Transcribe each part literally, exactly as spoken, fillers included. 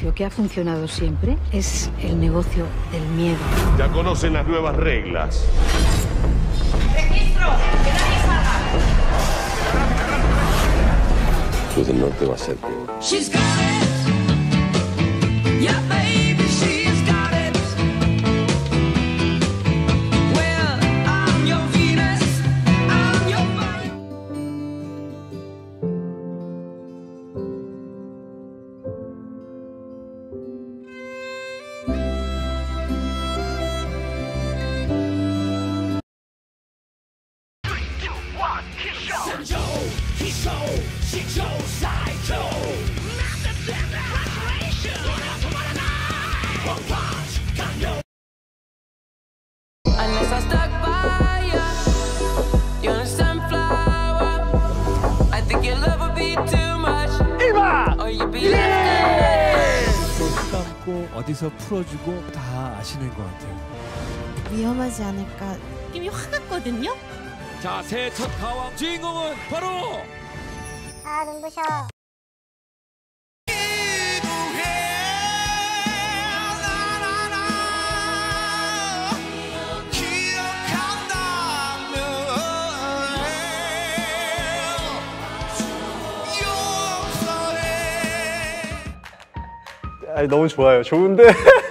Lo que ha funcionado siempre es el negocio del miedo. Ya conocen las nuevas reglas. ¡Registro! ¡Que nadie salga! Su del norte va a ser peor. She's got it. Yeah, baby, she's got it. Well, I'm your Venus, I'm your Mars. Unless I stuck by you, you're a sunflower. I think your love would be too much. Or you'd be left 또 감고 어디서 풀어주고 다 아시는 것 같아요. 위험하지 않을까. 느낌이 확 갔거든요? 자, 새해 첫 가왕 주인공은 바로 아 눈부셔. 아니, 너무 좋아요. 좋은데.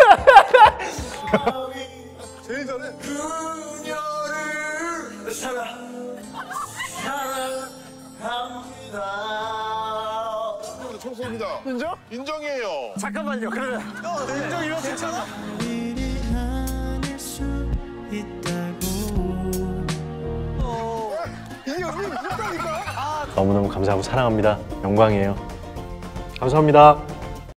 제일 전에 그녀를 사랑 사랑합니다. 청소입니다. 인정? 인정이에요. 잠깐만요. 그러면 인정이면 괜찮아. 이게 언니 못하니까. 너무너무 감사하고 사랑합니다. 영광이에요. 감사합니다.